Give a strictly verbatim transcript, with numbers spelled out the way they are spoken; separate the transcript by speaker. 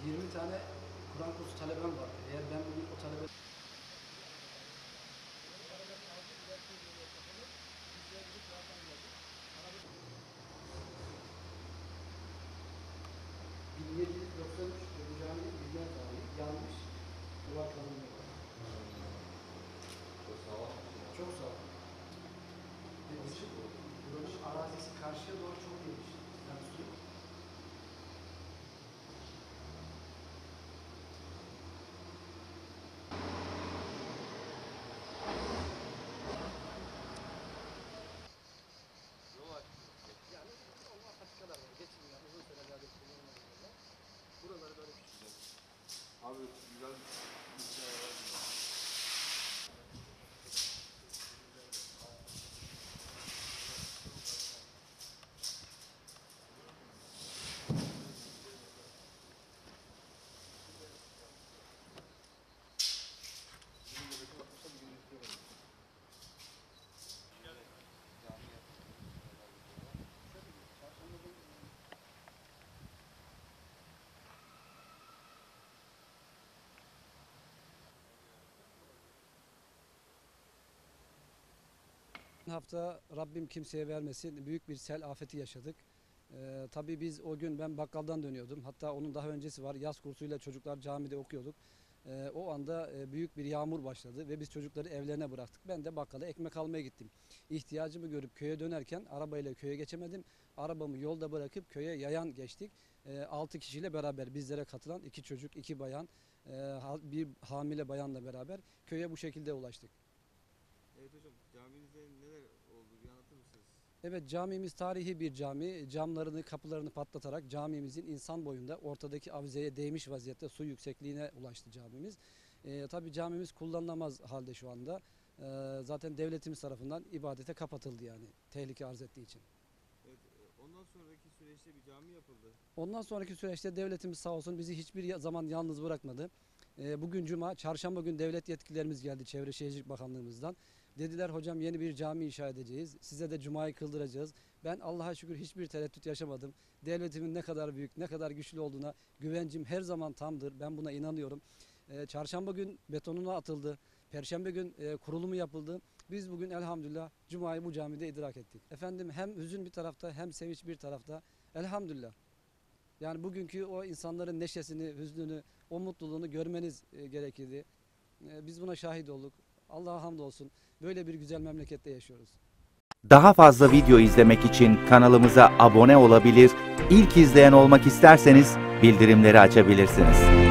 Speaker 1: yirmi tane Kur'an kursu talebem var. Eğer ben bugün o talebe bin yedi yüz doksan üç bu cami bilgiler tarihi yanmış. Duvar kalınlığı var.
Speaker 2: Çok sağlam.
Speaker 1: Çok sağlam. Ve dışı, buranın arazisi karşıya doğru çok geniş. Yani su
Speaker 2: Yol açtı.
Speaker 1: yani olma patikalar var. Geçilmeyen uzun sürelerde kullanılan yerler. Buraları böyle küçük.
Speaker 2: Abi güzel bir şey var.
Speaker 3: Hafta Rabbim kimseye vermesin büyük bir sel afeti yaşadık. Ee, tabii biz o gün ben bakkaldan dönüyordum. Hatta onun daha öncesi var. Yaz kursuyla çocuklar camide okuyorduk. Ee, o anda e, büyük bir yağmur başladı ve biz çocukları evlerine bıraktık. Ben de bakkala ekmek almaya gittim. İhtiyacımı görüp köye dönerken arabayla köye geçemedim. Arabamı yolda bırakıp köye yayan geçtik. E, altı kişiyle beraber bizlere katılan iki çocuk, iki bayan, e, bir hamile bayanla beraber köye bu şekilde ulaştık.
Speaker 2: Evet hocam, camimizde neler oldu bir anlatır mısınız?
Speaker 3: Evet, camimiz tarihi bir cami. Camlarını, kapılarını patlatarak camimizin insan boyunda ortadaki avizeye değmiş vaziyette su yüksekliğine ulaştı camimiz. Ee, tabii camimiz kullanılamaz halde şu anda. Ee, zaten devletimiz tarafından ibadete kapatıldı yani tehlike arz ettiği için.
Speaker 2: Evet, e, ondan sonraki süreçte bir cami yapıldı.
Speaker 3: Ondan sonraki süreçte devletimiz sağ olsun bizi hiçbir zaman yalnız bırakmadı. Ee, bugün Cuma, çarşamba gün devlet yetkililerimiz geldi Çevre Şehircilik Bakanlığımızdan. Dediler hocam yeni bir cami inşa edeceğiz. Size de Cuma'yı kıldıracağız. Ben Allah'a şükür hiçbir tereddüt yaşamadım. Devletimin ne kadar büyük, ne kadar güçlü olduğuna güvencim her zaman tamdır. Ben buna inanıyorum. Ee, çarşamba gün betonuna atıldı. Perşembe gün e, kurulumu yapıldı. Biz bugün elhamdülillah Cuma'yı bu camide idrak ettik. Efendim hem hüzün bir tarafta hem sevinç bir tarafta. Elhamdülillah. Yani bugünkü o insanların neşesini, hüznünü, o mutluluğunu görmeniz e, gerekirdi. E, biz buna şahit olduk. Allah'a hamdolsun. Böyle bir güzel memlekette yaşıyoruz.
Speaker 4: Daha fazla video izlemek için kanalımıza abone olabilir, ilk izleyen olmak isterseniz bildirimleri açabilirsiniz.